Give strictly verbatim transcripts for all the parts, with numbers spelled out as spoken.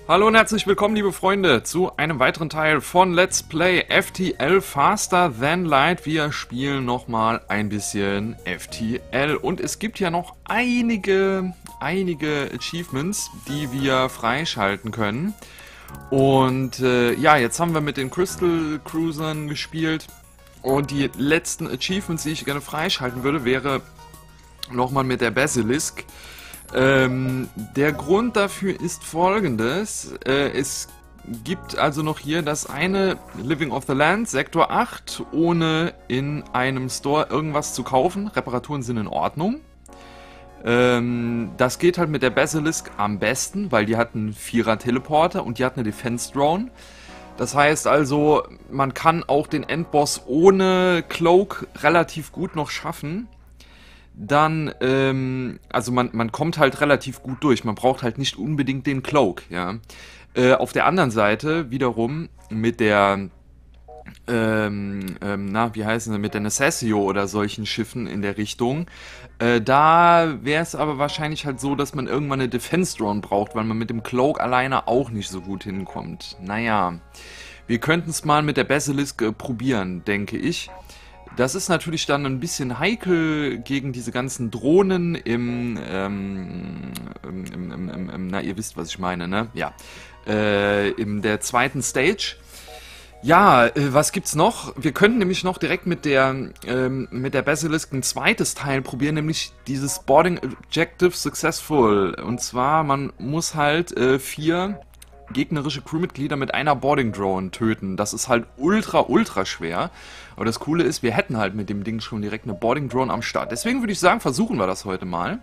Hallo und herzlich willkommen, liebe Freunde, zu einem weiteren Teil von Let's Play F T L Faster Than Light. Wir spielen nochmal ein bisschen F T L und es gibt ja noch einige, einige Achievements, die wir freischalten können. Und äh, ja, jetzt haben wir mit den Crystal Cruisern gespielt und die letzten Achievements, die ich gerne freischalten würde, wäre nochmal mit der Basilisk. Ähm, der Grund dafür ist folgendes. Äh, es gibt also noch hier das eine Living of the Land, Sektor acht, ohne in einem Store irgendwas zu kaufen. Reparaturen sind in Ordnung. Ähm, das geht halt mit der Basilisk am besten, weil die hat einen Vierer-Teleporter und die hat eine Defense-Drone. Das heißt also, man kann auch den Endboss ohne Cloak relativ gut noch schaffen. Dann, ähm, also man, man kommt halt relativ gut durch. Man braucht halt nicht unbedingt den Cloak, ja. Äh, auf der anderen Seite wiederum mit der, ähm, ähm, na, wie heißen sie, mit der Necessio oder solchen Schiffen in der Richtung, äh, da wäre es aber wahrscheinlich halt so, dass man irgendwann eine Defense Drone braucht, weil man mit dem Cloak alleine auch nicht so gut hinkommt. Naja, wir könnten es mal mit der Basilisk äh, probieren, denke ich. Das ist natürlich dann ein bisschen heikel gegen diese ganzen Drohnen im, ähm, im, im, im, im na, ihr wisst, was ich meine, ne? Ja. Äh, in der zweiten Stage. Ja, äh, was gibt's noch? Wir könnten nämlich noch direkt mit der, ähm, mit der Basilisk ein zweites Teil probieren, nämlich dieses Boarding Objective Successful. Und zwar, man muss halt äh, vier gegnerische Crewmitglieder mit einer Boarding Drone töten. Das ist halt ultra, ultra schwer. Aber das Coole ist, wir hätten halt mit dem Ding schon direkt eine Boarding Drone am Start. Deswegen würde ich sagen, versuchen wir das heute mal.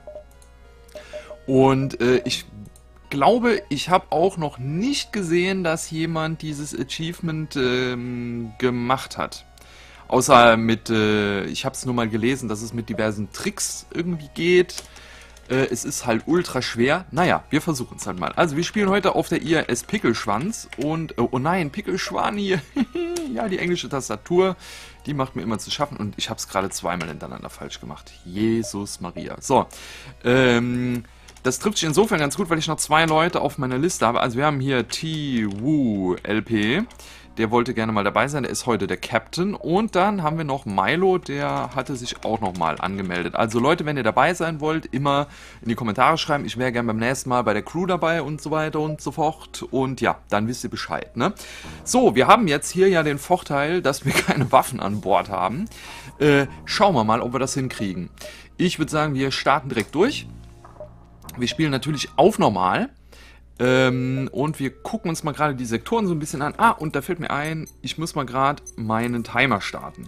Und äh, ich glaube, ich habe auch noch nicht gesehen, dass jemand dieses Achievement ähm, gemacht hat. Außer mit, äh, ich habe es nur mal gelesen, dass es mit diversen Tricks irgendwie geht. Es ist halt ultra schwer. Naja, wir versuchen es halt mal. Also wir spielen heute auf der I R S Pickelschwanz und, oh nein, Pickelschwani. Ja, die englische Tastatur, die macht mir immer zu schaffen und ich habe es gerade zweimal hintereinander falsch gemacht. Jesus Maria. So, ähm, das trifft sich insofern ganz gut, weil ich noch zwei Leute auf meiner Liste habe. Also wir haben hier T W L P. Der wollte gerne mal dabei sein, der ist heute der Captain. Und dann haben wir noch Milo, der hatte sich auch nochmal angemeldet. Also Leute, wenn ihr dabei sein wollt, immer in die Kommentare schreiben. Ich wäre gerne beim nächsten Mal bei der Crew dabei und so weiter und so fort. Und ja, dann wisst ihr Bescheid, ne? So, wir haben jetzt hier ja den Vorteil, dass wir keine Waffen an Bord haben. Äh, schauen wir mal, ob wir das hinkriegen. Ich würde sagen, wir starten direkt durch. Wir spielen natürlich auf normal. Ähm, und wir gucken uns mal gerade die Sektoren so ein bisschen an. Ah, und da fällt mir ein, ich muss mal gerade meinen Timer starten.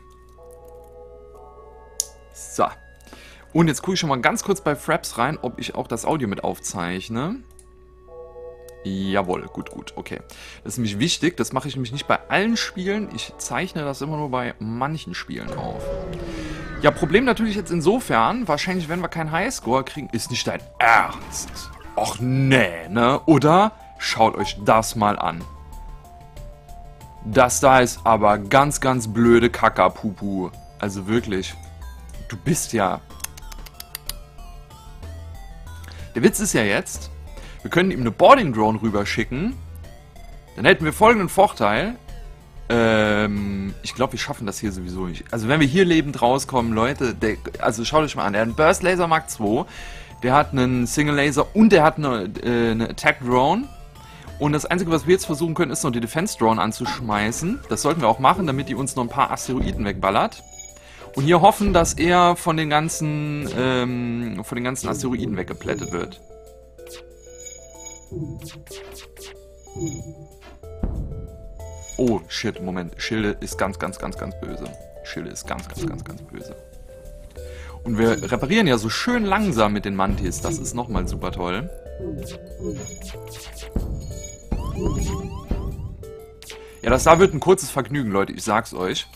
So. Und jetzt gucke ich schon mal ganz kurz bei Fraps rein, ob ich auch das Audio mit aufzeichne. Jawohl, gut, gut, okay. Das ist nämlich wichtig, das mache ich nämlich nicht bei allen Spielen. Ich zeichne das immer nur bei manchen Spielen auf. Ja, Problem natürlich jetzt insofern, wahrscheinlich wenn wir keinen Highscore kriegen, ist nicht dein Ernst. Och nee, ne? Oder? Schaut euch das mal an. Das da ist aber ganz, ganz blöde Kakapupu. Also wirklich. Du bist ja... Der Witz ist ja jetzt, wir können ihm eine Boarding Drone rüberschicken. Dann hätten wir folgenden Vorteil. Ähm, ich glaube, wir schaffen das hier sowieso nicht. Also wenn wir hier lebend rauskommen, Leute, der, also schaut euch mal an. Der hat einen Burst Laser Mark zwei. Der hat einen Single Laser und der hat eine, äh, eine Attack Drone. Und das Einzige, was wir jetzt versuchen können, ist noch die Defense Drone anzuschmeißen. Das sollten wir auch machen, damit die uns noch ein paar Asteroiden wegballert. Und hier hoffen, dass er von den ganzen, ähm, von den ganzen Asteroiden weggeplättet wird. Oh, shit, Moment. Schilde ist ganz, ganz, ganz, ganz böse. Schilde ist ganz, ganz, ganz, ganz böse. Und wir reparieren ja so schön langsam mit den Mantis. Das ist nochmal super toll. Ja, das da wird ein kurzes Vergnügen, Leute. Ich sag's euch.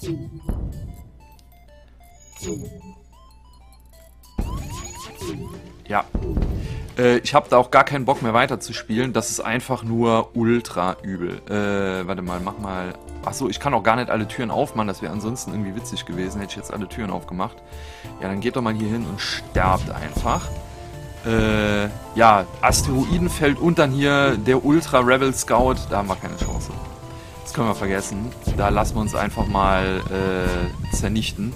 Ja. Äh, ich habe da auch gar keinen Bock mehr weiterzuspielen. Das ist einfach nur ultra übel. Äh, warte mal, mach mal... Achso, ich kann auch gar nicht alle Türen aufmachen. Das wäre ansonsten irgendwie witzig gewesen. Hätte ich jetzt alle Türen aufgemacht. Ja, dann geht doch mal hier hin und sterbt einfach. Äh, ja, Asteroidenfeld und dann hier der Ultra Rebel Scout, da haben wir keine Chance. Das können wir vergessen. Da lassen wir uns einfach mal äh, zernichten.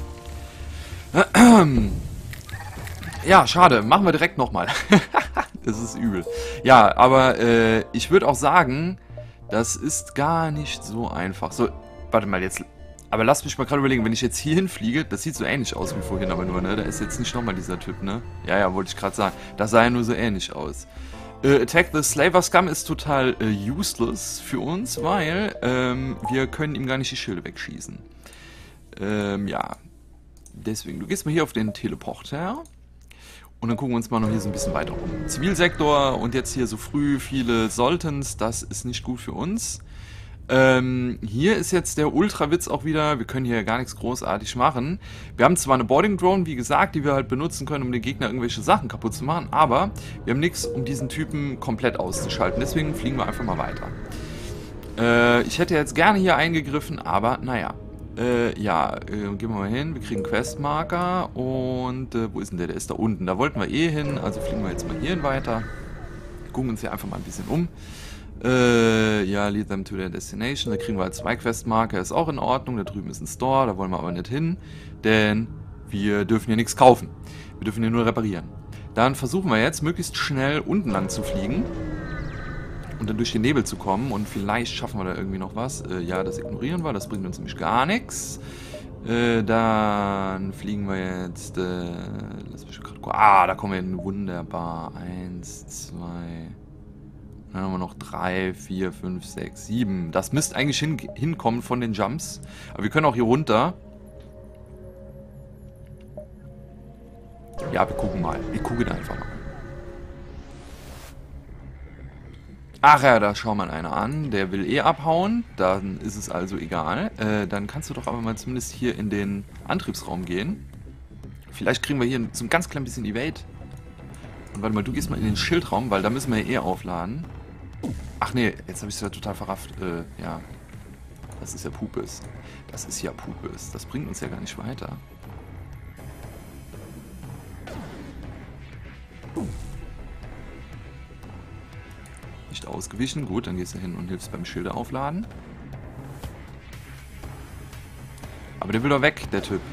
Ja, schade. Machen wir direkt nochmal. Das ist übel. Ja, aber äh, ich würde auch sagen, das ist gar nicht so einfach. So, warte mal jetzt. Aber lass mich mal gerade überlegen, wenn ich jetzt hier hinfliege, das sieht so ähnlich aus wie vorhin, aber nur, ne? Da ist jetzt nicht nochmal dieser Typ, ne? Ja, ja, wollte ich gerade sagen. Das sah ja nur so ähnlich aus. Äh, Attack the Slaver Scum ist total äh, useless für uns, weil ähm, wir können ihm gar nicht die Schilde wegschießen. Ähm, ja. Deswegen, du gehst mal hier auf den Teleporter. Und dann gucken wir uns mal noch hier so ein bisschen weiter um. Zivilsektor und jetzt hier so früh viele Sultans, das ist nicht gut für uns. Ähm, hier ist jetzt der Ultrawitz auch wieder, wir können hier gar nichts großartig machen. Wir haben zwar eine Boarding Drone, wie gesagt, die wir halt benutzen können, um den Gegner irgendwelche Sachen kaputt zu machen, aber wir haben nichts, um diesen Typen komplett auszuschalten. Deswegen fliegen wir einfach mal weiter. Äh, ich hätte jetzt gerne hier eingegriffen, aber naja. Äh, ja, äh, gehen wir mal hin, wir kriegen Questmarker und äh, wo ist denn der? Der ist da unten. Da wollten wir eh hin, also fliegen wir jetzt mal hierhin weiter. Gucken uns hier einfach mal ein bisschen um. Äh, ja, lead them to their destination. Da kriegen wir halt zwei Questmarker, ist auch in Ordnung. Da drüben ist ein Store, da wollen wir aber nicht hin, denn wir dürfen hier nichts kaufen. Wir dürfen hier nur reparieren. Dann versuchen wir jetzt, möglichst schnell unten lang zu fliegen. Und dann durch den Nebel zu kommen und vielleicht schaffen wir da irgendwie noch was. Äh, ja, das ignorieren wir, das bringt uns nämlich gar nichts. Äh, dann fliegen wir jetzt, äh, lass mich gerade gucken. Ah, da kommen wir hin, wunderbar. Eins, zwei, dann haben wir noch drei, vier, fünf, sechs, sieben. Das müsste eigentlich hin, hinkommen von den Jumps. Aber wir können auch hier runter. Ja, wir gucken mal. Wir gucken einfach mal. Ach ja, da schau mal einer an. Der will eh abhauen. Dann ist es also egal. Äh, dann kannst du doch aber mal zumindest hier in den Antriebsraum gehen. Vielleicht kriegen wir hier so ein ganz klein bisschen Evade. Und warte mal, du gehst mal in den Schildraum, weil da müssen wir ja eh aufladen. Ach nee, jetzt habe ich es ja total verrafft. Äh, ja. Das ist ja Pupes. Das ist ja Pupes. Das bringt uns ja gar nicht weiter. Nicht ausgewichen. Gut, dann gehst du hin und hilfst beim Schilder aufladen. Aber der will doch weg, der Typ.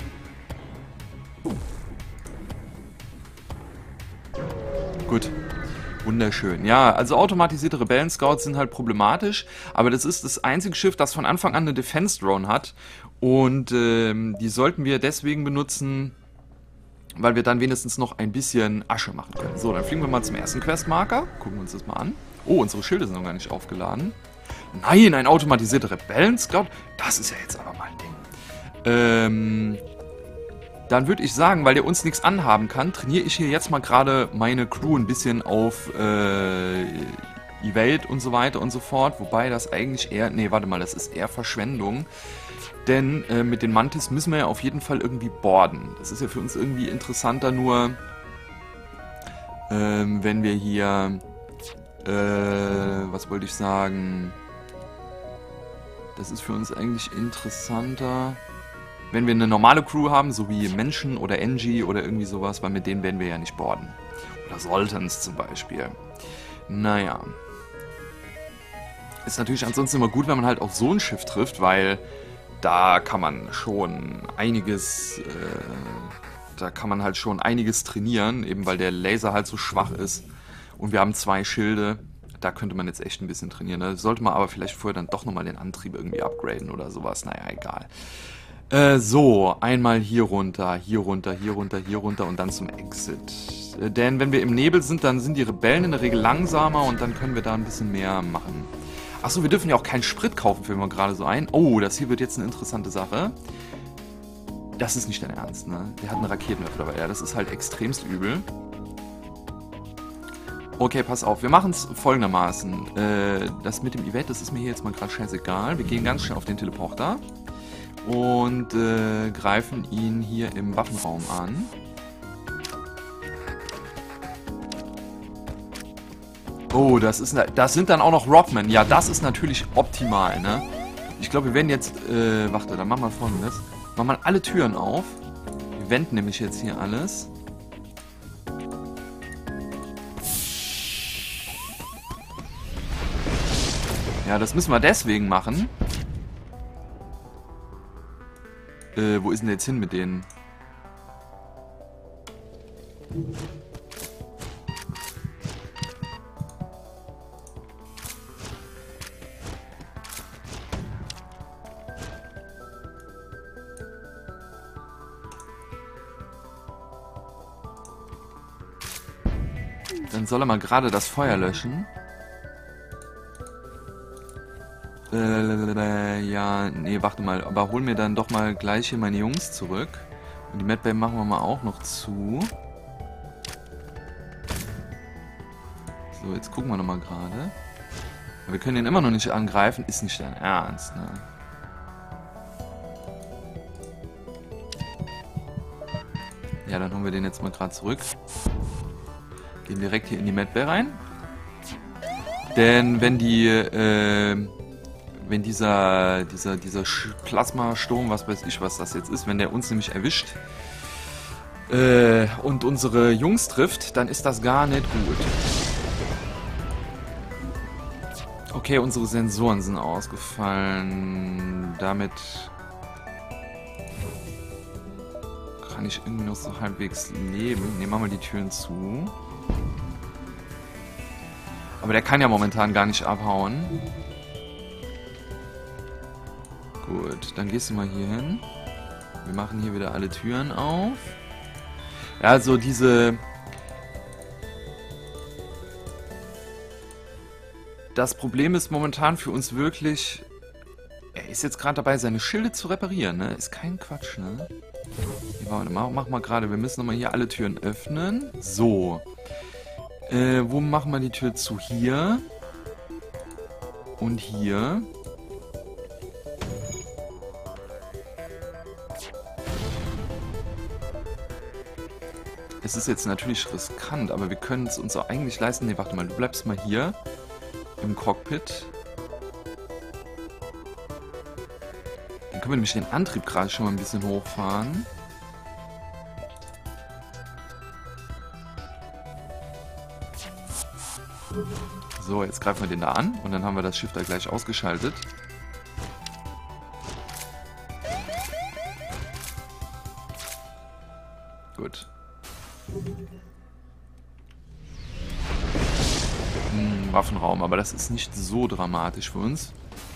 Gut. Wunderschön. Ja, also automatisierte Rebellen-Scouts sind halt problematisch, aber das ist das einzige Schiff, das von Anfang an eine Defense-Drone hat. Und ähm, die sollten wir deswegen benutzen, weil wir dann wenigstens noch ein bisschen Asche machen können. So, dann fliegen wir mal zum ersten Questmarker. Gucken wir uns das mal an. Oh, unsere Schilde sind noch gar nicht aufgeladen. Nein, ein automatisierter Rebellen-Scout? Das ist ja jetzt aber mal ein Ding. Ähm, dann würde ich sagen, weil der uns nichts anhaben kann, trainiere ich hier jetzt mal gerade meine Crew ein bisschen auf äh, Evade und so weiter und so fort. Wobei das eigentlich eher... Nee, warte mal, das ist eher Verschwendung. Denn äh, mit den Mantis müssen wir ja auf jeden Fall irgendwie boarden. Das ist ja für uns irgendwie interessanter nur, ähm, wenn wir hier... Äh, was wollte ich sagen? Das ist für uns eigentlich interessanter, wenn wir eine normale Crew haben, so wie Menschen oder Engie oder irgendwie sowas, weil mit denen werden wir ja nicht boarden. Oder Sultans zum Beispiel. Naja. Ist natürlich ansonsten immer gut, wenn man halt auf so ein Schiff trifft, weil da kann man schon einiges, äh, da kann man halt schon einiges trainieren, eben weil der Laser halt so schwach ist. Und wir haben zwei Schilde, da könnte man jetzt echt ein bisschen trainieren. Da sollte man aber vielleicht vorher dann doch nochmal den Antrieb irgendwie upgraden oder sowas. Naja, egal. Äh, so, einmal hier runter, hier runter, hier runter, hier runter und dann zum Exit. Äh, denn wenn wir im Nebel sind, dann sind die Rebellen in der Regel langsamer und dann können wir da ein bisschen mehr machen. Achso, wir dürfen ja auch keinen Sprit kaufen, fällt mir gerade so ein. Oh, das hier wird jetzt eine interessante Sache. Das ist nicht dein Ernst, ne? Der hat eine Raketenwerfer dabei. Ja, das ist halt extremst übel. Okay, pass auf, wir machen es folgendermaßen. Äh, das mit dem Event, das ist mir hier jetzt mal gerade scheißegal. Wir gehen ganz schnell auf den Teleporter und äh, greifen ihn hier im Waffenraum an. Oh, das ist, das sind dann auch noch Rockmen. Ja, das ist natürlich optimal, ne? Ich glaube, wir werden jetzt, äh, warte, dann machen wir folgendes. Machen wir alle Türen auf. Wir wenden nämlich jetzt hier alles. Ja, das müssen wir deswegen machen. Äh, wo ist denn der jetzt hin mit denen? Dann soll er mal gerade das Feuer löschen. Äh, ja, nee, warte mal. Aber hol mir dann doch mal gleich hier meine Jungs zurück. Und die Medbay machen wir mal auch noch zu. So, jetzt gucken wir nochmal gerade. Wir können den immer noch nicht angreifen. Ist nicht dein Ernst, ne? Ja, dann holen wir den jetzt mal gerade zurück. Gehen direkt hier in die Medbay rein. Denn wenn die, äh, wenn dieser, dieser, dieser Plasmasturm, was weiß ich, was das jetzt ist, wenn der uns nämlich erwischt äh, und unsere Jungs trifft, dann ist das gar nicht gut. Okay, unsere Sensoren sind ausgefallen. Damit kann ich irgendwie noch so halbwegs leben. Ne, machen wir die Türen zu. Aber der kann ja momentan gar nicht abhauen. Gut, dann gehst du mal hier hin. Wir machen hier wieder alle Türen auf. Ja, also diese... Das Problem ist momentan für uns wirklich... Er ist jetzt gerade dabei, seine Schilde zu reparieren, ne? Ist kein Quatsch, ne? Hier, warte mal, mach mal gerade. Wir müssen nochmal hier alle Türen öffnen. So. Äh, wo machen wir die Tür zu? Hier. Und hier. Es ist jetzt natürlich riskant, aber wir können es uns auch eigentlich leisten. Ne, warte mal, du bleibst mal hier im Cockpit. Dann können wir nämlich den Antrieb gerade schon mal ein bisschen hochfahren. So, jetzt greifen wir den da an und dann haben wir das Schiff da gleich ausgeschaltet. Gut. Hm, Waffenraum, aber das ist nicht so dramatisch für uns.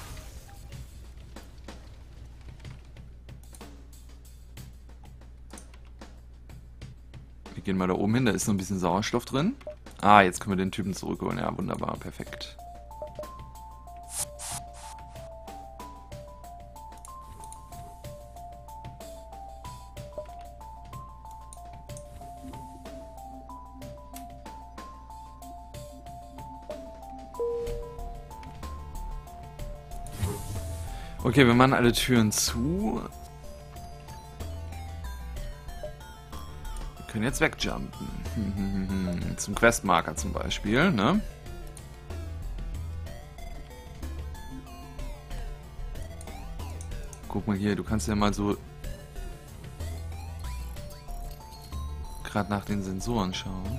Wir gehen mal da oben hin, da ist noch ein bisschen Sauerstoff drin. Ah, jetzt können wir den Typen zurückholen. Ja, wunderbar, perfekt. Okay, wir machen alle Türen zu. Wir können jetzt wegjumpen. Zum Questmarker zum Beispiel, ne? Guck mal hier, du kannst ja mal so gerade nach den Sensoren schauen.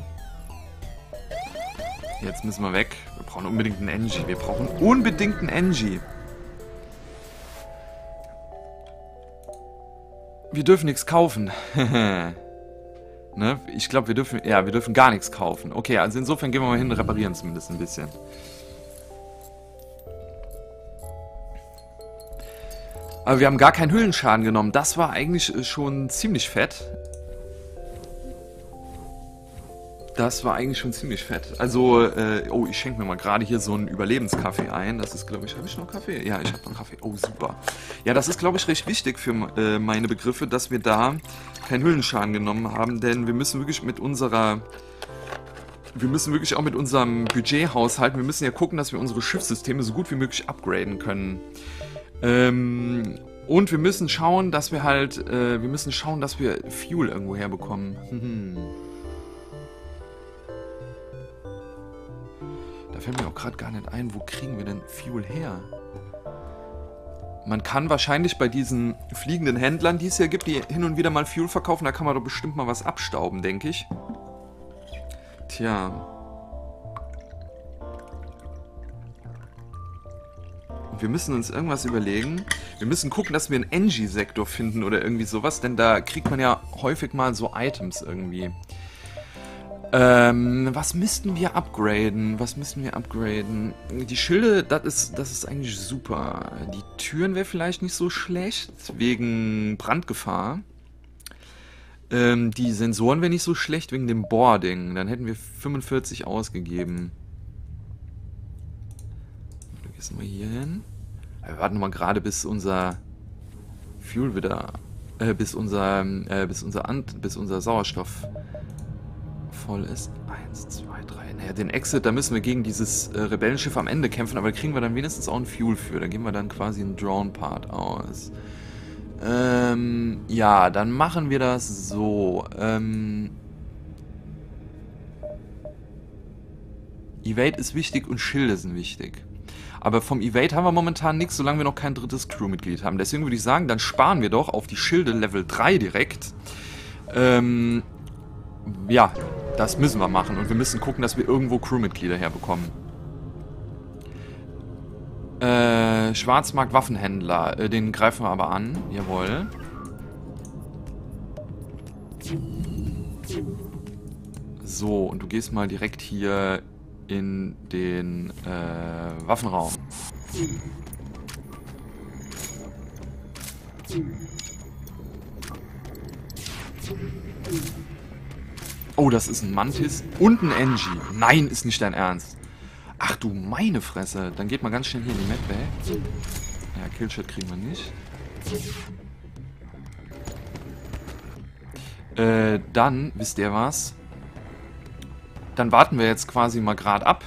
Jetzt müssen wir weg. Wir brauchen unbedingt einen Engie. Wir brauchen unbedingt einen Engie. Wir dürfen nichts kaufen. Ne? Ich glaube, wir dürfen... Ja, wir dürfen gar nichts kaufen. Okay, also insofern gehen wir mal hin und reparieren zumindest ein bisschen. Aber wir haben gar keinen Hüllenschaden genommen. Das war eigentlich schon ziemlich fett. Das war eigentlich schon ziemlich fett. Also, äh, oh, ich schenke mir mal gerade hier so einen Überlebenskaffee ein. Das ist, glaube ich, habe ich noch Kaffee? Ja, ich habe noch Kaffee. Oh, super. Ja, das ist, glaube ich, recht wichtig für äh, meine Begriffe, dass wir da keinen Hüllenschaden genommen haben, denn wir müssen wirklich mit unserer... Wir müssen wirklich auch mit unserem Budget haushalten. Wir müssen ja gucken, dass wir unsere Schiffssysteme so gut wie möglich upgraden können. Ähm... Und wir müssen schauen, dass wir halt... Äh, wir müssen schauen, dass wir Fuel irgendwo herbekommen. Hm. Da fällt mir auch gerade gar nicht ein, wo kriegen wir denn Fuel her? Man kann wahrscheinlich bei diesen fliegenden Händlern, die es hier gibt, die hin und wieder mal Fuel verkaufen, da kann man doch bestimmt mal was abstauben, denke ich. Tja. Wir müssen uns irgendwas überlegen. Wir müssen gucken, dass wir einen Engie-Sektor finden oder irgendwie sowas, denn da kriegt man ja häufig mal so Items irgendwie. Ähm, was müssten wir upgraden? Was müssten wir upgraden? Die Schilde, das ist, das ist eigentlich super. Die Türen wäre vielleicht nicht so schlecht, wegen Brandgefahr. Ähm, die Sensoren wären nicht so schlecht, wegen dem Boarding. Dann hätten wir fünfundvierzig ausgegeben. Da gehen wir hier hin. Wir warten mal gerade, bis unser Fuel wieder, äh, bis unser, äh, bis unser Ant, bis unser Sauerstoff voll ist. Eins, zwei, drei. Naja, den Exit, da müssen wir gegen dieses äh, Rebellenschiff am Ende kämpfen, aber da kriegen wir dann wenigstens auch ein Fuel für. Da gehen wir dann quasi einen Drone-Part aus. Ähm, ja, dann machen wir das so. Ähm, Evade ist wichtig und Schilde sind wichtig. Aber vom Evade haben wir momentan nichts, solange wir noch kein drittes Crewmitglied haben. Deswegen würde ich sagen, dann sparen wir doch auf die Schilde Level drei direkt. Ähm, ja, das müssen wir machen. Und wir müssen gucken, dass wir irgendwo Crewmitglieder herbekommen. Äh, Schwarzmarkt-Waffenhändler. Äh, den greifen wir aber an. Jawohl. So, und du gehst mal direkt hier in den äh, Waffenraum. Oh, das ist ein Mantis und ein Engie. Nein, ist nicht dein Ernst. Ach du meine Fresse. Dann geht mal ganz schnell hier in die Medbay. Ja, Killshot kriegen wir nicht. Äh, dann, wisst ihr was? Dann warten wir jetzt quasi mal gerade ab.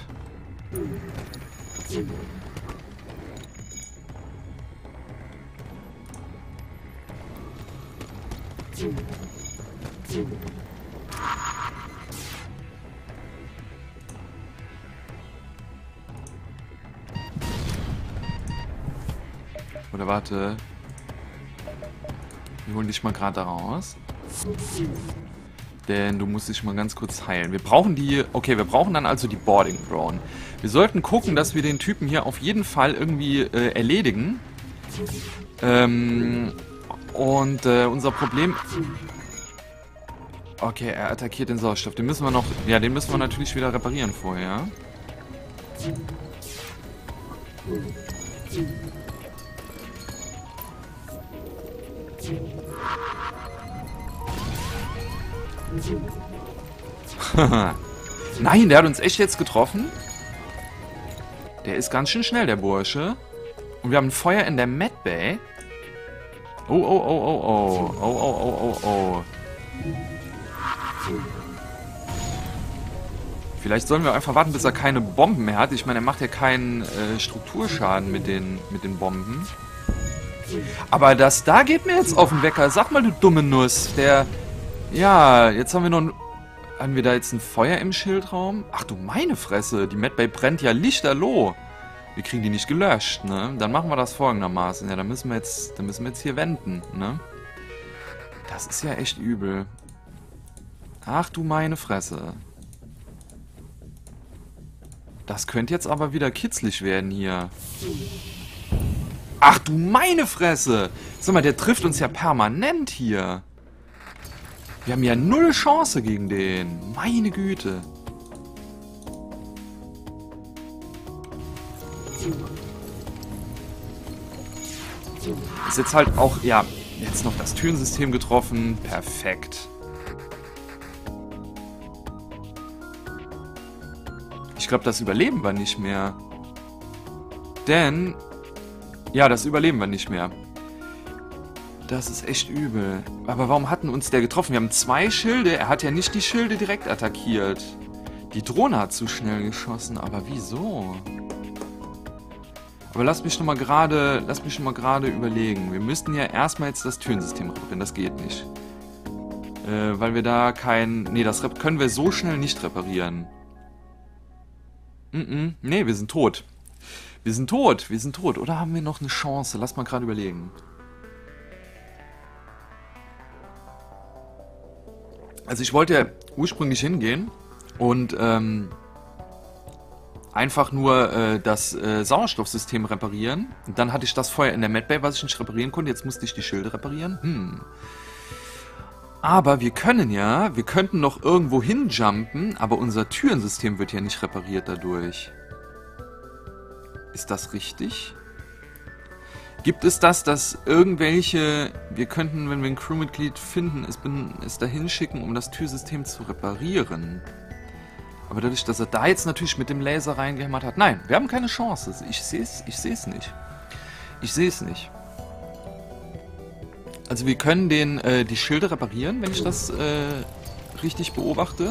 Oder warte. Wir holen dich mal gerade da raus. Denn du musst dich mal ganz kurz heilen. Wir brauchen die... Okay, wir brauchen dann also die Boarding Drone. Wir sollten gucken, dass wir den Typen hier auf jeden Fall irgendwie äh, erledigen. Ähm, und äh, unser Problem... Okay, er attackiert den Sauerstoff. Den müssen wir noch... Ja, den müssen wir natürlich wieder reparieren vorher. Nein, der hat uns echt jetzt getroffen. Der ist ganz schön schnell, der Bursche. Und wir haben ein Feuer in der Medbay. Oh, oh, oh, oh, oh. Oh, oh, oh, oh, oh. Vielleicht sollen wir einfach warten, bis er keine Bomben mehr hat. Ich meine, er macht ja keinen äh, Strukturschaden mit den, mit den Bomben. Aber das da geht mir jetzt auf den Wecker. Sag mal, du dumme Nuss. Der... Ja, jetzt haben wir noch ein... Haben wir da jetzt ein Feuer im Schildraum? Ach du meine Fresse, die Medbay brennt ja lichterloh. Wir kriegen die nicht gelöscht, ne? Dann machen wir das folgendermaßen. Ja, dann müssen wir jetzt, dann müssen wir jetzt hier wenden, ne? Das ist ja echt übel. Ach du meine Fresse. Das könnte jetzt aber wieder kitzlig werden hier. Ach du meine Fresse. Sag mal, der trifft uns ja permanent hier. Wir haben ja null Chance gegen den. Meine Güte. Ist jetzt halt auch, ja, jetzt noch das Türensystem getroffen. Perfekt. Ich glaube, das überleben wir nicht mehr. Denn, ja, das überleben wir nicht mehr. Das ist echt übel. Aber warum hatten uns der getroffen? Wir haben zwei Schilde. Er hat ja nicht die Schilde direkt attackiert. Die Drohne hat zu schnell geschossen. Aber wieso? Aber lass mich noch mal gerade, lass mich noch mal gerade überlegen. Wir müssten ja erstmal jetzt das Türensystem reparieren. Das geht nicht. Äh, weil wir da kein... Nee, das können wir so schnell nicht reparieren. Mm -mm. Nee, wir sind tot. Wir sind tot. Wir sind tot. Oder haben wir noch eine Chance? Lass mal gerade überlegen. Also ich wollte ja ursprünglich hingehen und ähm, einfach nur äh, das äh, Sauerstoffsystem reparieren. Und dann hatte ich das Feuer in der Medbay, was ich nicht reparieren konnte. Jetzt musste ich die Schilde reparieren. Hm. Aber wir können ja, wir könnten noch irgendwo hinjumpen, aber unser Türensystem wird ja nicht repariert dadurch. Ist das richtig? Gibt es das, dass irgendwelche, wir könnten, wenn wir ein Crewmitglied finden, es, bin, es dahin schicken, um das Türsystem zu reparieren? Aber dadurch, dass er da jetzt natürlich mit dem Laser reingehämmert hat, nein, wir haben keine Chance. Ich sehe es, ich sehe es nicht. Ich sehe es nicht. Also wir können den, äh, die Schilde reparieren, wenn ich das äh, richtig beobachte.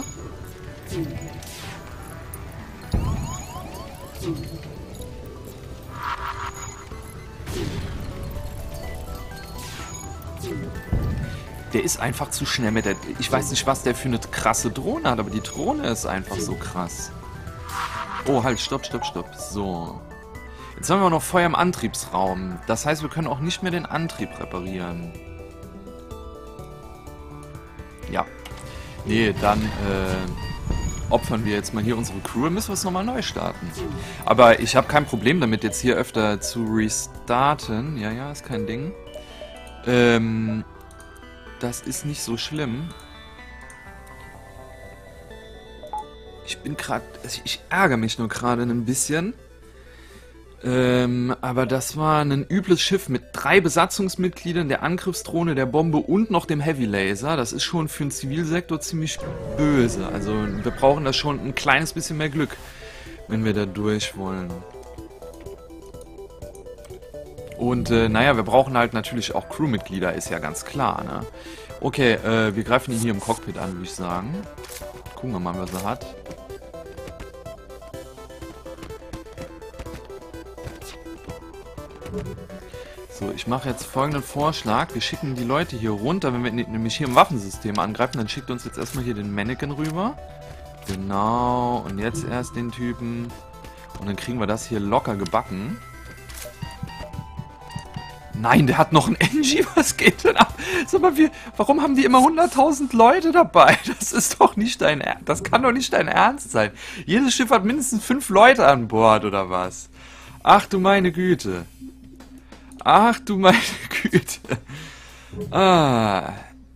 Der ist einfach zu schnell mit der... Ich weiß nicht, was der für eine krasse Drohne hat, aber die Drohne ist einfach so krass. Oh, halt, stopp, stopp, stopp. So. Jetzt haben wir noch Feuer im Antriebsraum. Das heißt, wir können auch nicht mehr den Antrieb reparieren. Ja. Nee, dann äh, opfern wir jetzt mal hier unsere Crew. Dann müssen wir es nochmal neu starten. Aber ich habe kein Problem damit, jetzt hier öfter zu restarten. Ja, ja, ist kein Ding. Ähm... Das ist nicht so schlimm. Ich bin gerade... Also ich ärgere mich nur gerade ein bisschen. Ähm, aber das war ein übles Schiff mit drei Besatzungsmitgliedern, der Angriffsdrohne, der Bombe und noch dem Heavy Laser. Das ist schon für den Zivilsektor ziemlich böse. Also wir brauchen da schon ein kleines bisschen mehr Glück, wenn wir da durch wollen. Und, äh, naja, wir brauchen halt natürlich auch Crewmitglieder, ist ja ganz klar, ne? Okay, äh, wir greifen ihn hier im Cockpit an, würde ich sagen. Gucken wir mal, was er hat. So, ich mache jetzt folgenden Vorschlag. Wir schicken die Leute hier runter, wenn wir nämlich hier im Waffensystem angreifen, dann schickt uns jetzt erstmal hier den Mannequin rüber. Genau, und jetzt erst den Typen. Und dann kriegen wir das hier locker gebacken. Nein, der hat noch ein N G. Was geht denn ab? Sag mal, wir, warum haben die immer hunderttausend Leute dabei? Das ist doch nicht dein Ernst. Das kann doch nicht dein Ernst sein. Jedes Schiff hat mindestens fünf Leute an Bord, oder was? Ach du meine Güte. Ach du meine Güte. Ah.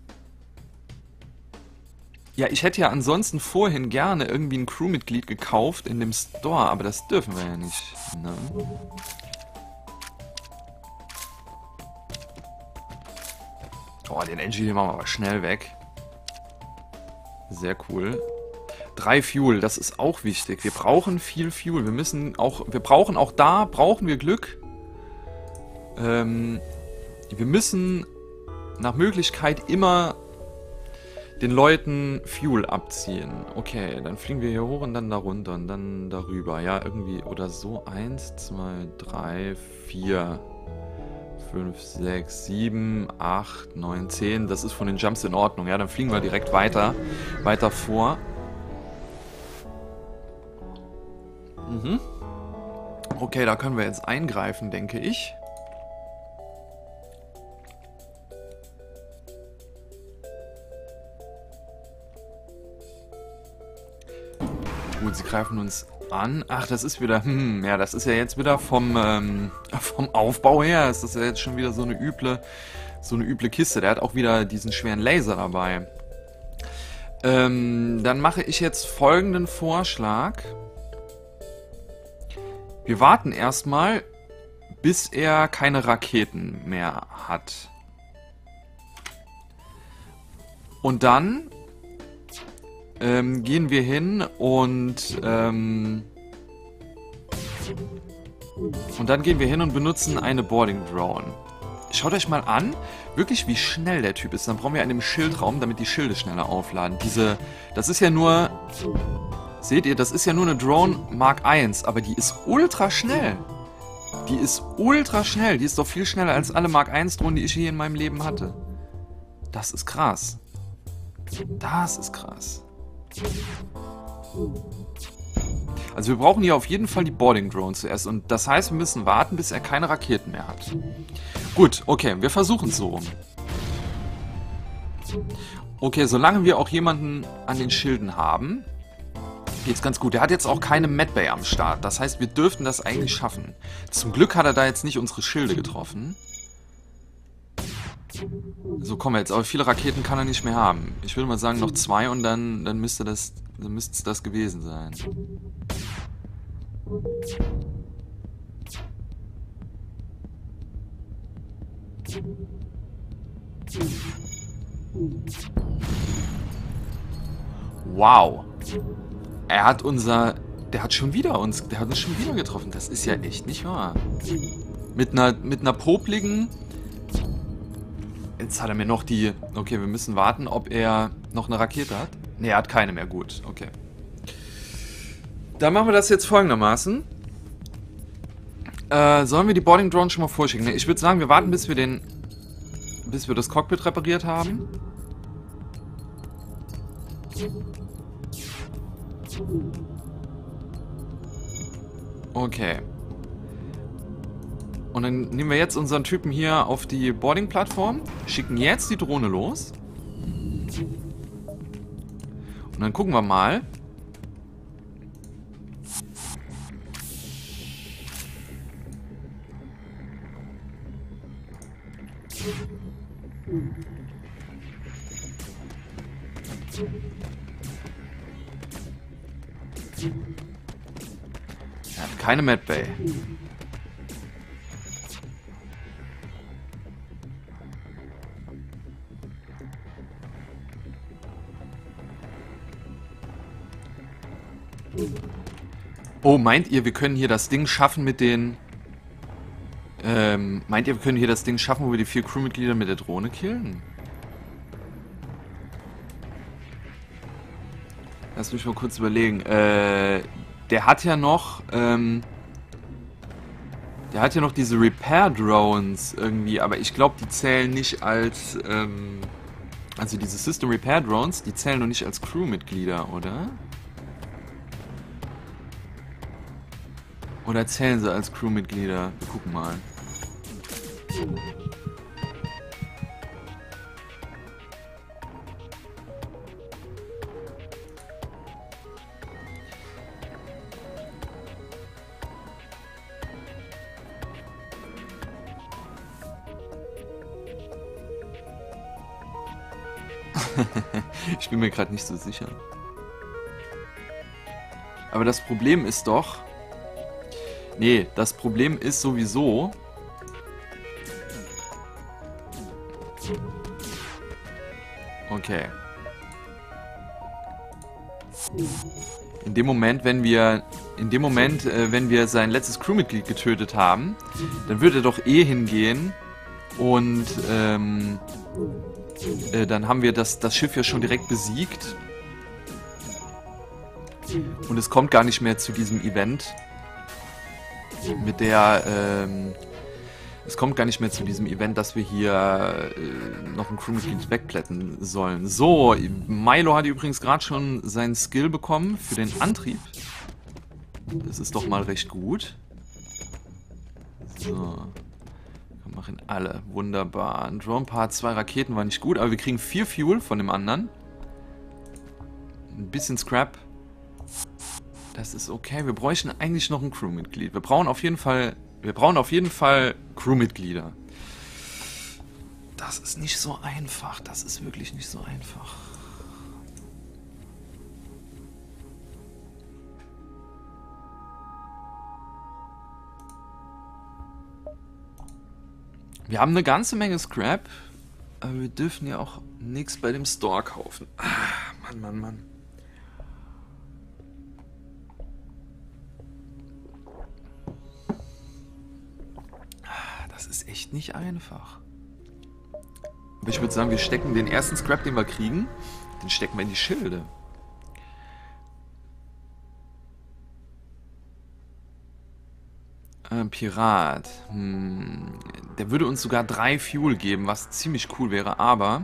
Ja, ich hätte ja ansonsten vorhin gerne irgendwie ein Crewmitglied gekauft in dem Store, aber das dürfen wir ja nicht. Ne? Oh, den Engine den machen wir aber schnell weg. Sehr cool. Drei Fuel, das ist auch wichtig. Wir brauchen viel Fuel. Wir müssen auch, wir brauchen auch da, brauchen wir Glück. Ähm, wir müssen nach Möglichkeit immer den Leuten Fuel abziehen. Okay, dann fliegen wir hier hoch und dann da runter und dann darüber. Ja, irgendwie, oder so. Eins, zwei, drei, vier... fünf, sechs, sieben, acht, neun, zehn. Das ist von den Jumps in Ordnung. Ja, dann fliegen wir direkt weiter. Weiter vor. Mhm. Okay, da können wir jetzt eingreifen, denke ich. Gut, sie greifen uns an. Ach, das ist wieder, hm, ja, das ist ja jetzt wieder vom, ähm, vom Aufbau her, ist das ja jetzt schon wieder so eine üble, so eine üble Kiste. Der hat auch wieder diesen schweren Laser dabei. Ähm, dann mache ich jetzt folgenden Vorschlag. Wir warten erstmal, bis er keine Raketen mehr hat. Und dann Ähm, gehen wir hin und ähm, und dann gehen wir hin und benutzen eine Boarding Drone. Schaut euch mal an, wirklich wie schnell der Typ ist. Dann brauchen wir einen Schildraum, damit die Schilde schneller aufladen. Diese, das ist ja nur, seht ihr, das ist ja nur eine Drone Mark eins, aber die ist ultra schnell. Die ist ultra schnell. Die ist doch viel schneller als alle Mark eins Drohnen, die ich hier in meinem Leben hatte. Das ist krass. Das ist krass. Also wir brauchen hier auf jeden Fall die Boarding Drone zuerst. Und das heißt, wir müssen warten, bis er keine Raketen mehr hat. Gut, okay, wir versuchen es so. Okay, solange wir auch jemanden an den Schilden haben, geht's ganz gut. Der hat jetzt auch keine Medbay am Start. Das heißt, wir dürften das eigentlich schaffen. Zum Glück hat er da jetzt nicht unsere Schilde getroffen. So, komm jetzt. Aber viele Raketen kann er nicht mehr haben. Ich würde mal sagen, noch zwei und dann, dann müsste das, dann müsste es das gewesen sein. Wow. Er hat unser... Der hat schon wieder uns... Der hat uns schon wieder getroffen. Das ist ja echt nicht wahr. Mit einer, mit einer popligen... Jetzt hat er mir noch die... Okay, wir müssen warten, ob er noch eine Rakete hat. Ne, er hat keine mehr. Gut, okay. Dann machen wir das jetzt folgendermaßen. Äh, sollen wir die Boarding Drone schon mal vorschicken? Ne, ich würde sagen, wir warten, bis wir den... Bis wir das Cockpit repariert haben. Okay. Und dann nehmen wir jetzt unseren Typen hier auf die Boarding-Plattform, schicken jetzt die Drohne los. Und dann gucken wir mal. Er hat keine Medbay. Oh, meint ihr, wir können hier das Ding schaffen mit den... Ähm, meint ihr, wir können hier das Ding schaffen, wo wir die vier Crewmitglieder mit der Drohne killen? Lass mich mal kurz überlegen. Äh, der hat ja noch, ähm... Der hat ja noch diese Repair-Drones irgendwie, aber ich glaube, die zählen nicht als, ähm... Also diese System Repair-Drones, die zählen noch nicht als Crewmitglieder, oder? Oder zählen sie als Crewmitglieder? Wir gucken mal. Ich bin mir gerade nicht so sicher. Aber das Problem ist doch... Nee, das Problem ist sowieso... Okay. In dem Moment, wenn wir... In dem Moment, äh, wenn wir sein letztes Crewmitglied getötet haben, dann würde er doch eh hingehen und... Ähm, äh, dann haben wir das, das Schiff ja schon direkt besiegt. Und es kommt gar nicht mehr zu diesem Event. Mit der, ähm, es kommt gar nicht mehr zu diesem Event, dass wir hier äh, noch ein Crewmitglied wegplätten sollen. So, Milo hat übrigens gerade schon seinen Skill bekommen für den Antrieb. Das ist doch mal recht gut. So. Wir machen alle. Wunderbar. Ein Drone Part, zwei Raketen war nicht gut, aber wir kriegen vier Fuel von dem anderen. Ein bisschen Scrap. Das ist okay. Wir bräuchten eigentlich noch ein Crewmitglied. Wir brauchen auf jeden Fall... Wir brauchen auf jeden Fall Crewmitglieder. Das ist nicht so einfach. Das ist wirklich nicht so einfach. Wir haben eine ganze Menge Scrap, aber wir dürfen ja auch nichts bei dem Store kaufen. Ah, Mann, Mann, Mann. Das ist echt nicht einfach. Aber ich würde sagen, wir stecken den ersten Scrap, den wir kriegen, den stecken wir in die Schilde. Äh, Pirat. Hm. Der würde uns sogar drei Fuel geben, was ziemlich cool wäre, aber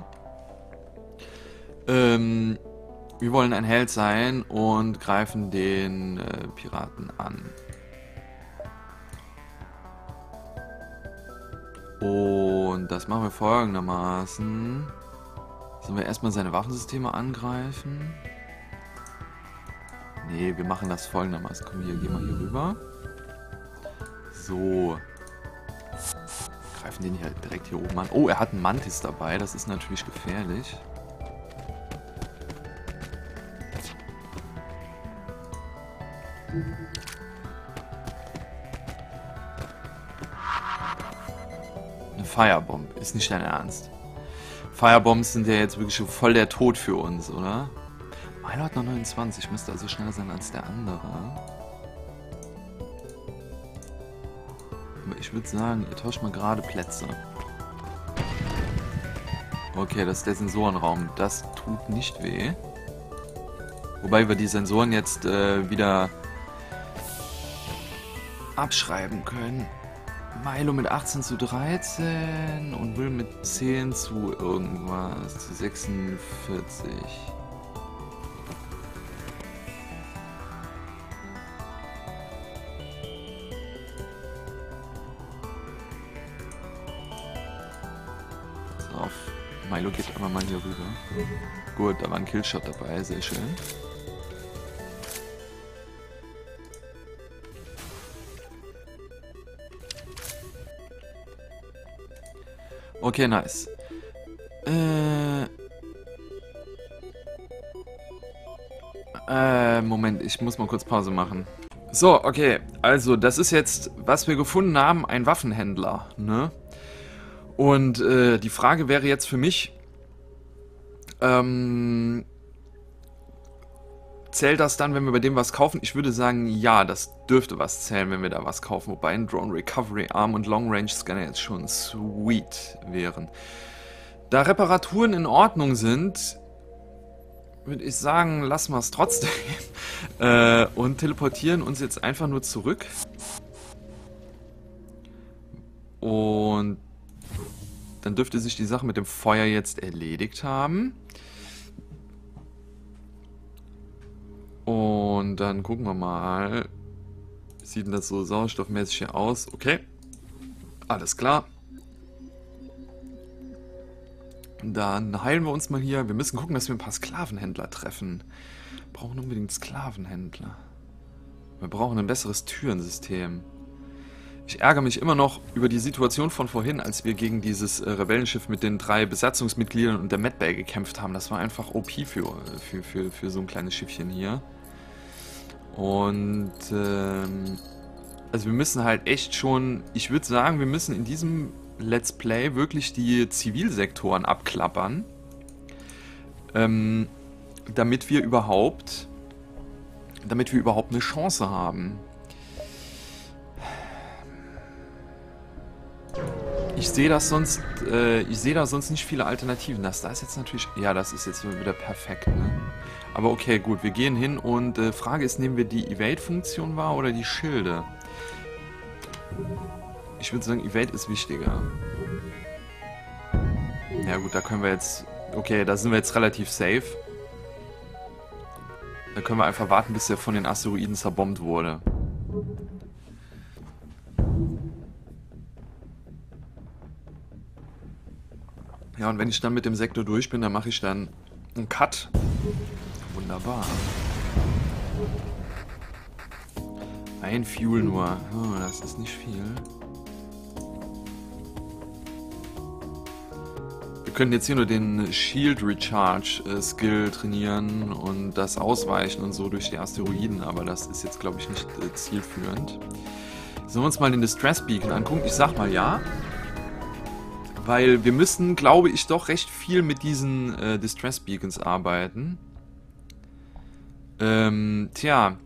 ähm, wir wollen ein Held sein und greifen den äh, Piraten an. Und das machen wir folgendermaßen. Sollen wir erstmal seine Waffensysteme angreifen? Nee, wir machen das folgendermaßen. Komm, hier, gehen wir hier rüber. So. Greifen den hier direkt hier oben an. Oh, er hat einen Mantis dabei. Das ist natürlich gefährlich. Eine Firebomb. Ist nicht dein Ernst. Firebombs sind ja jetzt wirklich voll der Tod für uns, oder? Milo hat noch neunundzwanzig. Müsste also schneller sein als der andere. Aber ich würde sagen, ihr tauscht mal gerade Plätze. Okay, das ist der Sensorenraum. Das tut nicht weh. Wobei wir die Sensoren jetzt äh, wieder abschreiben können. Milo mit achtzehn zu dreizehn und Will mit zehn zu irgendwas, zu sechsundvierzig. Pass auf, Milo geht einfach mal hier rüber. Gut, da war ein Killshot dabei, sehr schön. Okay, nice. Äh, äh, Moment, ich muss mal kurz Pause machen. So, okay, also das ist jetzt, was wir gefunden haben, ein Waffenhändler, ne? Und äh, die Frage wäre jetzt für mich, ähm, zählt das dann, wenn wir bei dem was kaufen? Ich würde sagen, ja, das dürfte was zählen, wenn wir da was kaufen. Wobei ein Drone Recovery Arm und Long Range Scanner jetzt schon sweet wären. Da Reparaturen in Ordnung sind, würde ich sagen, lassen wir es trotzdem. äh, und teleportieren uns jetzt einfach nur zurück. Und dann dürfte sich die Sache mit dem Feuer jetzt erledigt haben. Und dann gucken wir mal. Wie sieht denn das so sauerstoffmäßig hier aus? Okay. Alles klar. Dann heilen wir uns mal hier. Wir müssen gucken, dass wir ein paar Sklavenhändler treffen. Wir brauchen unbedingt Sklavenhändler. Wir brauchen ein besseres Türensystem. Ich ärgere mich immer noch über die Situation von vorhin, als wir gegen dieses äh, Rebellenschiff mit den drei Besatzungsmitgliedern und der Medbay gekämpft haben. Das war einfach O P für, für, für, für so ein kleines Schiffchen hier. Und ähm, also wir müssen halt echt schon, ich würde sagen, wir müssen in diesem Let's Play wirklich die Zivilsektoren abklappern, ähm, damit wir überhaupt, damit wir überhaupt eine Chance haben. Ich sehe das sonst, äh, ich sehe da sonst nicht viele Alternativen. Das da ist jetzt natürlich, ja, das ist jetzt wieder perfekt, ne? Aber okay, gut, wir gehen hin und äh, Frage ist, nehmen wir die Evade-Funktion wahr oder die Schilde? Ich würde sagen, Evade ist wichtiger. Ja gut, da können wir jetzt, okay, da sind wir jetzt relativ safe. Da können wir einfach warten, bis er von den Asteroiden zerbombt wurde. Ja, und wenn ich dann mit dem Sektor durch bin, dann mache ich dann einen Cut. Wunderbar. Ein Fuel nur. Oh, das ist nicht viel. Wir können jetzt hier nur den Shield Recharge äh, Skill trainieren und das Ausweichen und so durch die Asteroiden, aber das ist jetzt, glaube ich, nicht äh, zielführend. Sollen wir uns mal den Distress Beacon angucken? Ich sag mal ja. Weil wir müssen, glaube ich, doch recht viel mit diesen äh, Distress Beacons arbeiten. Ähm, tja.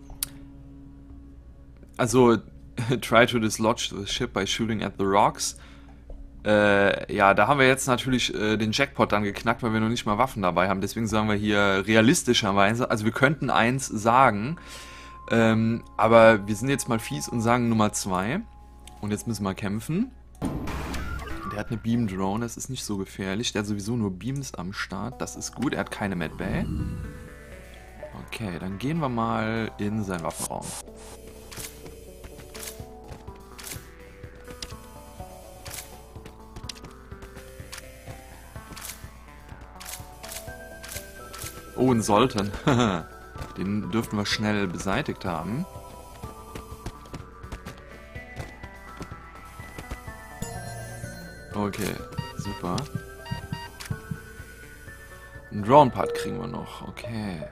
Also, try to dislodge the ship by shooting at the rocks. Äh, ja, da haben wir jetzt natürlich äh, den Jackpot dann geknackt, weil wir noch nicht mal Waffen dabei haben. Deswegen sagen wir hier realistischerweise, also wir könnten eins sagen, ähm, aber wir sind jetzt mal fies und sagen Nummer zwei. Und jetzt müssen wir kämpfen. Der hat eine Beam Drone, das ist nicht so gefährlich. Der hat sowieso nur Beams am Start, das ist gut. Er hat keine Medbay. Okay, dann gehen wir mal in seinen Waffenraum. Oh, ein Sultan. Den dürften wir schnell beseitigt haben. Okay, super. Ein Drone-Part kriegen wir noch, okay.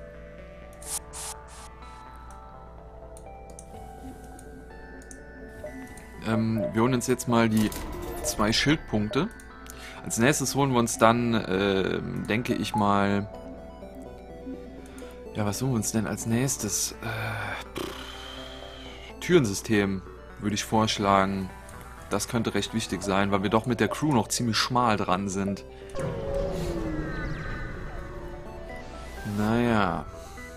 Ähm, wir holen uns jetzt mal die zwei Schildpunkte. Als nächstes holen wir uns dann, äh, denke ich mal... Ja, was holen wir uns denn als nächstes? Äh, Türensystem, würde ich vorschlagen. Das könnte recht wichtig sein, weil wir doch mit der Crew noch ziemlich schmal dran sind. Naja.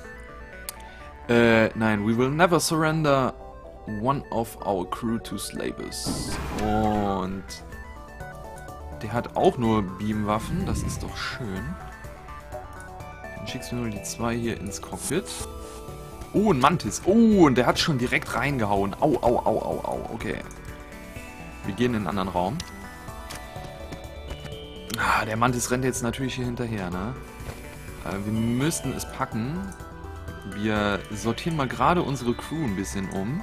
Äh, nein, we will never surrender one of our crew to slavers. Und der hat auch nur Beamwaffen, das ist doch schön. Dann schickst du nur die zwei hier ins Cockpit. Oh, ein Mantis. Oh, und der hat schon direkt reingehauen. Au, au, au, au, au. Okay. Wir gehen in einen anderen Raum. Ah, der Mantis rennt jetzt natürlich hier hinterher, ne? Äh, wir müssten es packen. Wir sortieren mal gerade unsere Crew ein bisschen um.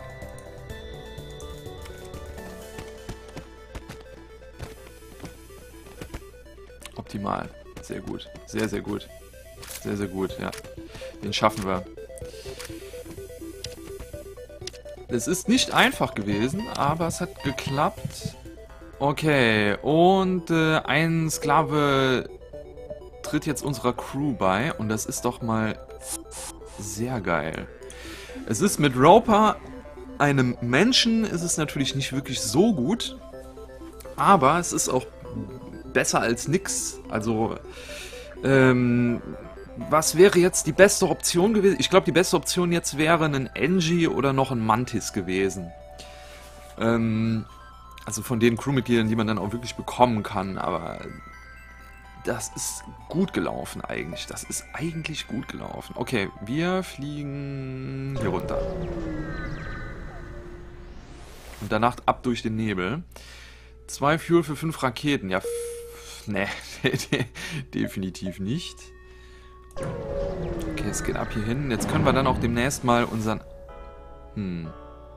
Optimal. Sehr gut. Sehr, sehr gut. Sehr, sehr gut, ja. Den schaffen wir. Es ist nicht einfach gewesen, aber es hat geklappt. Okay, und äh, ein Sklave tritt jetzt unserer Crew bei und das ist doch mal sehr geil. Es ist mit Roper, einem Menschen, ist es natürlich nicht wirklich so gut, aber es ist auch besser als nix. Also, ähm... was wäre jetzt die beste Option gewesen? Ich glaube, die beste Option jetzt wäre ein Engie oder noch ein Mantis gewesen. Ähm, also von den Crewmitgliedern, die man dann auch wirklich bekommen kann. Aber das ist gut gelaufen eigentlich. Das ist eigentlich gut gelaufen. Okay, wir fliegen hier runter. Und danach ab durch den Nebel. Zwei Fuel für fünf Raketen. Ja, ne, definitiv nicht. Okay, es geht ab hier hin. Jetzt können wir dann auch demnächst mal unseren... Hm.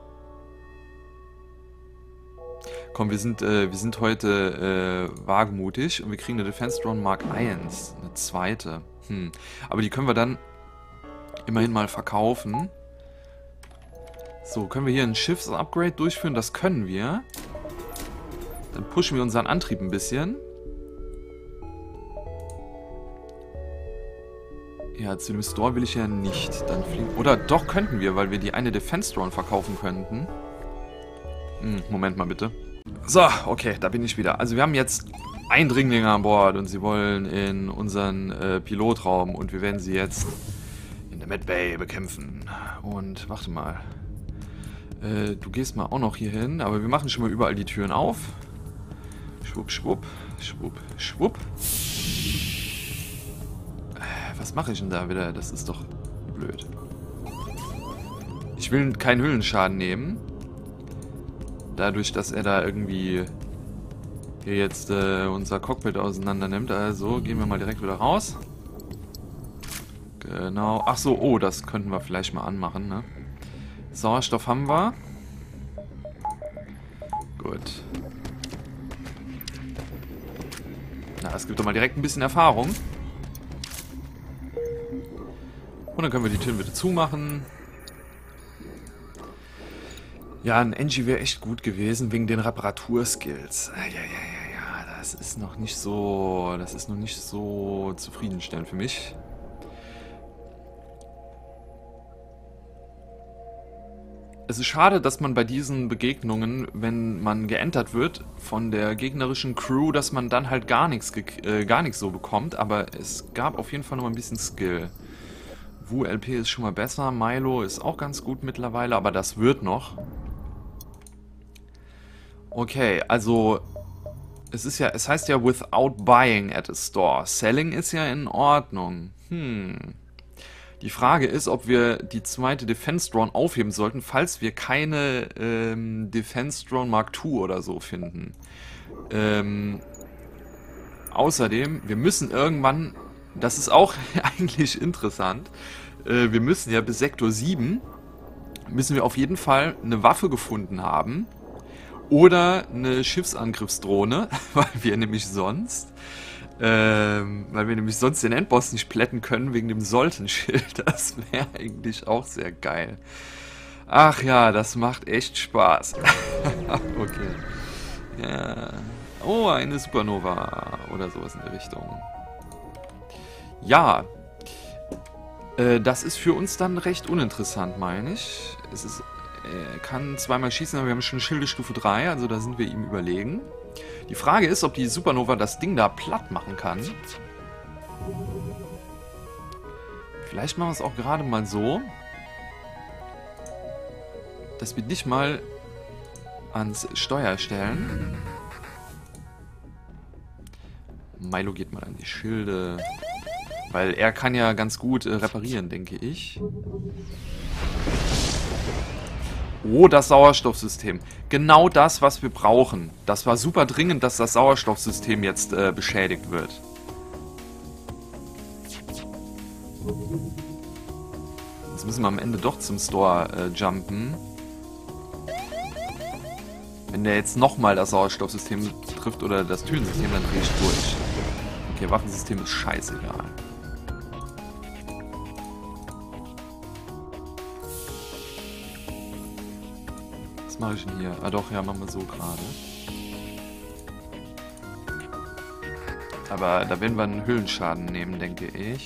Komm, wir sind, äh, wir sind heute äh, wagemutig und wir kriegen eine Defense Drone Mark eins. Eine zweite. Hm. Aber die können wir dann immerhin mal verkaufen. So, können wir hier ein Schiffs-Upgrade durchführen? Das können wir. Dann pushen wir unseren Antrieb ein bisschen. Ja, zu dem Store will ich ja nicht dann fliegen. Oder doch könnten wir, weil wir die eine Defense Drone verkaufen könnten. Hm, Moment mal bitte. So, okay, da bin ich wieder. Also wir haben jetzt Eindringlinge an Bord und sie wollen in unseren äh, Pilotraum und wir werden sie jetzt in der Med Bay bekämpfen. Und warte mal. Äh, du gehst mal auch noch hier hin, aber wir machen schon mal überall die Türen auf. Schwupp, schwupp, schwupp, schwupp. Was mache ich denn da wieder? Das ist doch blöd. Ich will keinen Hüllenschaden nehmen. Dadurch, dass er da irgendwie hier jetzt äh, unser Cockpit auseinander nimmt. Also gehen wir mal direkt wieder raus. Genau. Ach so, oh, das könnten wir vielleicht mal anmachen, ne? Sauerstoff haben wir. Gut. Na, es gibt doch mal direkt ein bisschen Erfahrung. Und dann können wir die Türen bitte zumachen. Ja, ein Engie wäre echt gut gewesen wegen den Reparaturskills. Ja, ja, ja, ja, ja, das ist noch nicht so, das ist noch nicht so zufriedenstellend für mich. Es ist schade, dass man bei diesen Begegnungen, wenn man geentert wird von der gegnerischen Crew, dass man dann halt gar nichts, äh, gar nichts so bekommt. Aber es gab auf jeden Fall noch ein bisschen Skill. W L P ist schon mal besser, Milo ist auch ganz gut mittlerweile, aber das wird noch. Okay, also es ist ja, es heißt ja without buying at a store. Selling ist ja in Ordnung. Hm. Die Frage ist, ob wir die zweite Defense Drone aufheben sollten, falls wir keine ähm, Defense Drone Mark zwei oder so finden. Ähm, außerdem, wir müssen irgendwann, das ist auch eigentlich interessant, Äh, wir müssen ja bis Sektor sieben, müssen wir auf jeden Fall eine Waffe gefunden haben. Oder eine Schiffsangriffsdrohne, weil wir nämlich sonst... Ähm, weil wir nämlich sonst den Endboss nicht plätten können wegen dem Sollten-Schild. Das wäre eigentlich auch sehr geil. Ach ja, das macht echt Spaß. Okay. Ja. Oh, eine Supernova oder sowas in der Richtung. Ja. Äh, das ist für uns dann recht uninteressant, meine ich. Es ist, er kann zweimal schießen, aber wir haben schon Schilde Stufe drei, also da sind wir ihm überlegen. Die Frage ist, ob die Supernova das Ding da platt machen kann. Vielleicht machen wir es auch gerade mal so, dass wir dich mal ans Steuer stellen. Milo geht mal an die Schilde. Weil er kann ja ganz gut äh, reparieren, denke ich. Oh, das Sauerstoffsystem. Genau das, was wir brauchen. Das war super dringend, dass das Sauerstoffsystem jetzt äh, beschädigt wird. Jetzt müssen wir am Ende doch zum Store äh, jumpen. Wenn der jetzt nochmal das Sauerstoffsystem trifft oder das Türensystem, dann drehe ich durch. Okay, Waffensystem ist scheißegal. Was mache ich denn hier? Ah doch, ja, machen wir so gerade. Aber da werden wir einen Hüllenschaden nehmen, denke ich.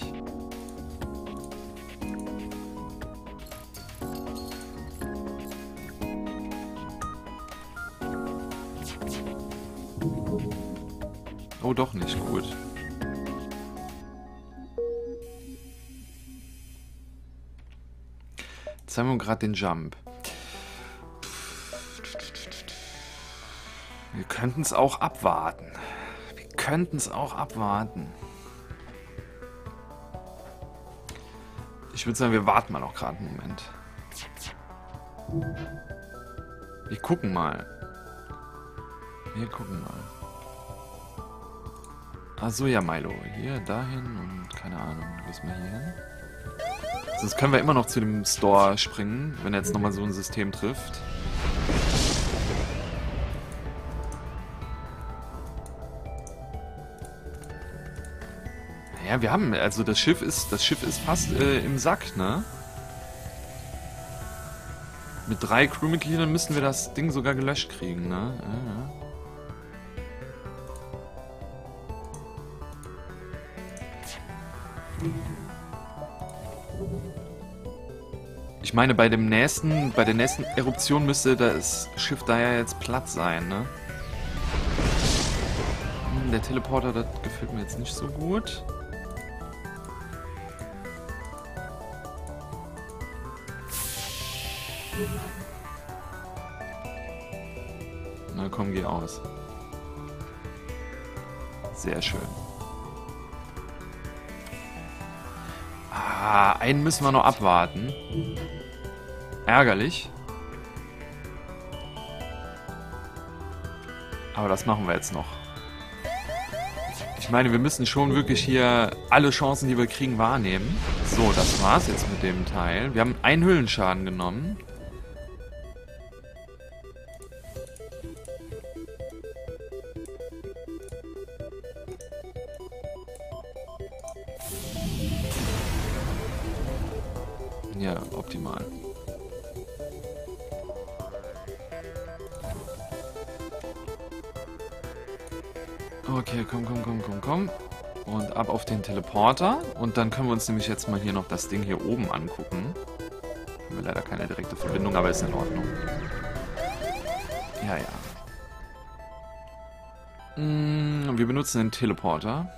Oh, doch nicht. Gut. Jetzt haben wir gerade den Jump. Wir könnten es auch abwarten. Wir könnten es auch abwarten. Ich würde sagen, wir warten mal noch gerade einen Moment. Wir gucken mal. Wir gucken mal. Ach so, ja, Milo. Hier, dahin und keine Ahnung. Lass mal hier hin. Sonst können wir immer noch zu dem Store springen, wenn er jetzt nochmal so ein System trifft. Ja, wir haben, also das Schiff ist, das Schiff ist fast äh, im Sack, ne? Mit drei Crewmitgliedern müssen wir das Ding sogar gelöscht kriegen, ne? Ja, ja. Ich meine, bei dem nächsten, bei der nächsten Eruption müsste das Schiff da ja jetzt platt sein, ne? Hm, der Teleporter, das gefällt mir jetzt nicht so gut. Na komm, geh aus. Sehr schön. Ah, einen müssen wir noch abwarten. Ärgerlich. Aber das machen wir jetzt noch. Ich meine, wir müssen schon wirklich hier alle Chancen, die wir kriegen, wahrnehmen. So, das war's jetzt mit dem Teil. Wir haben einen Hüllenschaden genommen. Ja, optimal. Okay, komm, komm, komm, komm, komm. Und ab auf den Teleporter. Und dann können wir uns nämlich jetzt mal hier noch das Ding hier oben angucken. Haben wir leider keine direkte Verbindung, aber ist in Ordnung. Ja, ja. Mm, wir benutzen den Teleporter.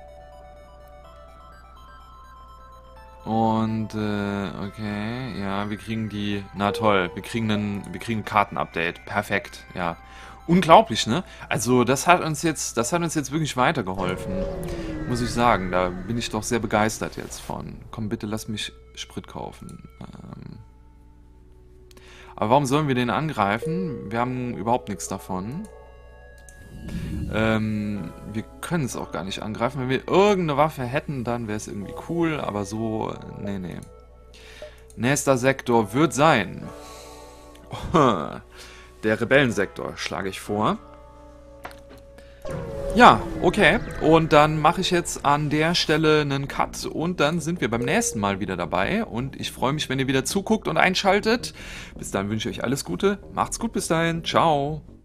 Und, äh, okay, ja, wir kriegen die, na toll, wir kriegen einen, wir kriegen ein Kartenupdate, perfekt, ja. Unglaublich, ne? Also, das hat uns jetzt, das hat uns jetzt wirklich weitergeholfen, muss ich sagen, da bin ich doch sehr begeistert jetzt von. Komm, bitte lass mich Sprit kaufen. Ähm Aber warum sollen wir den angreifen? Wir haben überhaupt nichts davon. Ähm, wir können es auch gar nicht angreifen. Wenn wir irgendeine Waffe hätten, dann wäre es irgendwie cool, aber so, nee, nee. Nächster Sektor wird sein der Rebellensektor, schlage ich vor. Ja, okay. Und dann mache ich jetzt an der Stelle einen Cut und dann sind wir beim nächsten Mal wieder dabei. Und ich freue mich, wenn ihr wieder zuguckt und einschaltet. Bis dahin wünsche ich euch alles Gute. Macht's gut bis dahin. Ciao.